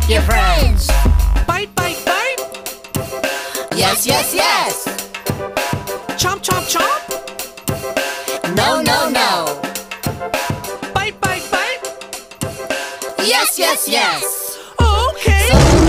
with your friends. Bite, bite, bite. Yes, yes, yes. Chomp, chomp, chomp. No, no, no. Bite, bite, bite. Yes, yes, yes. Okay. So